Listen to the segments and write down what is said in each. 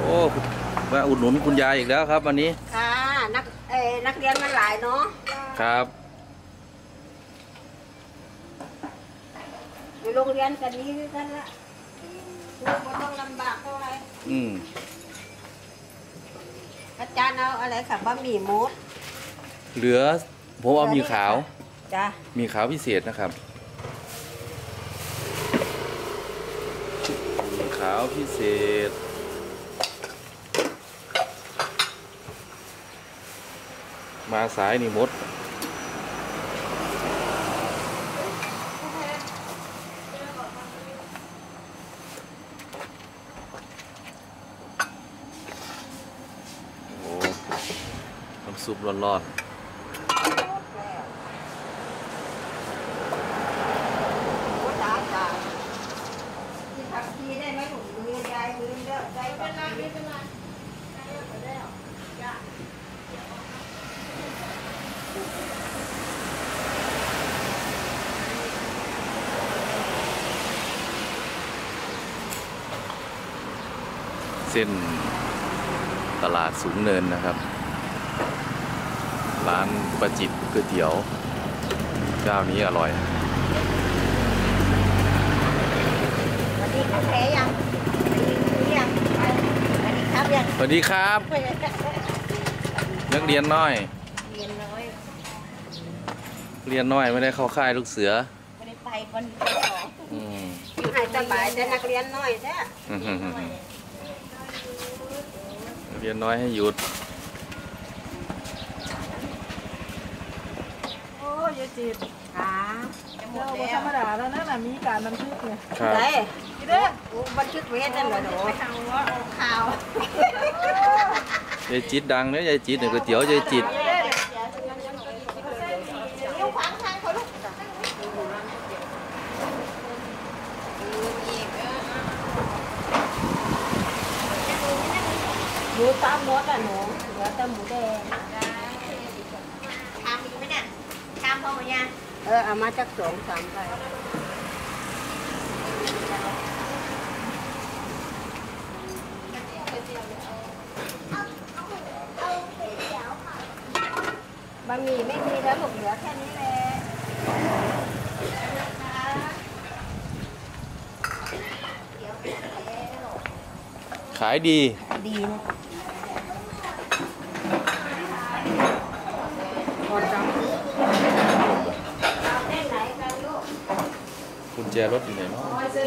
มาอุดหนุนคุณยายอีกแล้วครับวันนี้ค่ะนักเรียนมันหลายเนาะครับอยู่โรงเรียนกันนี้กันละไม่ต้องลำบากเท่าไหร่อาจารย์เอาอะไรค่ะบะหมี่มดเหลือผมเอามีขาวจ้ะมีขาวพิเศษนะครับมีขาวพิเศษมาสายนี่มดโอ้น้ำซุปร้อนๆเส้นตลาดสูงเนินนะครับร้านประจิตก๋วยเตี๋ยวเจ้านี้อร่อยสวัสดีครับแพ้ยังสวัสดีครับนักเรียนน้อยเรียนน้อยไม่ได้เข้าค่ายลูกเสือไม่ได้ไปวันที่2อยู่ให้สบายแต่นักเรียนน้อยแท้เรียนน้อยให้หยุดโอ้ยจีบขาเจ้าธรรมดาแล้วนะมีการบันทึกเนี่ยได้กี่เด้อบันทึกเวทนั่นเหรอหนูข่าวยายจิตดังเนี่ยยายจิตเนี่ยก๋วยเตี๋ยวยายจิตหมูตามมดอ่ะหนูเหลือแต่หมูแดงชามมีไหมเนี่ยชามพอไหมเนี่ยเอามาจาก2-3ใบบะหมี่ไม่มีแล้วหมดเหลือแค่นี้แหละขายดีนะกุญแจรถอยู่ไหนเนาะ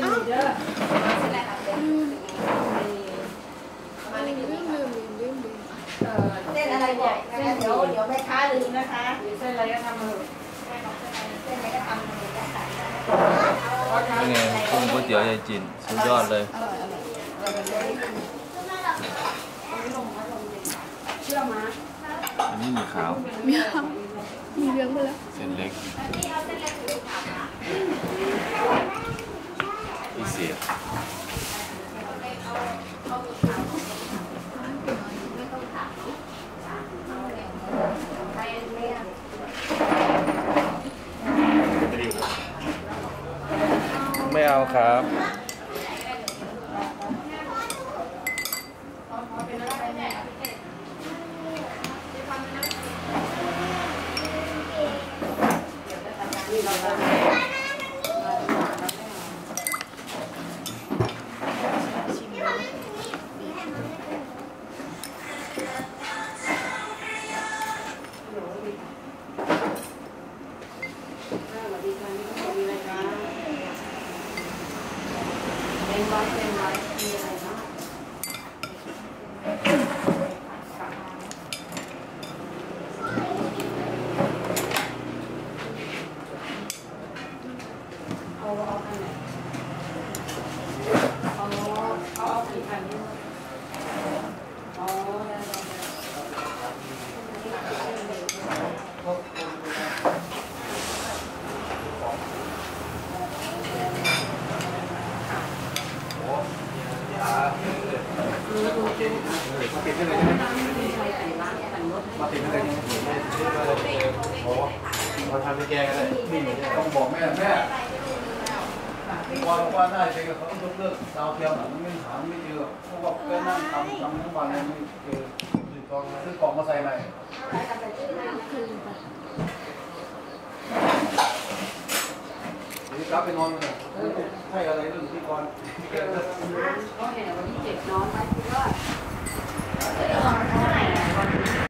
เส้นอะไรบอกเดี๋ยวแม่ค้าลืมนะคะเส้นอะไรก็ทำมาเส้นอะไรก็ทำมานี่ไงกุ้งก๋วยเตี๋ยวยายจินสุดยอดเลยอันนี้มีขาวมีเรื่องไปแล้วเส้นเล็กพิเศษไม่เอาครับติดได้เลยมาติดได้เลยโอ้มาทำให้แกกันเลยต้องบอกแม่ว่าได้ไปกับเขาต้องเลิกดาวเทียมมันไม่ถามไม่เจอเพราะว่าไปนั่งทำทำทั้งวันนี่คือซื้อกล่องมาใส่ใหม่นี่กลับไปนอนเลยให้อะไรเรื่องที่ก่อนก็เห็นวันที่7นอนไปคือว่า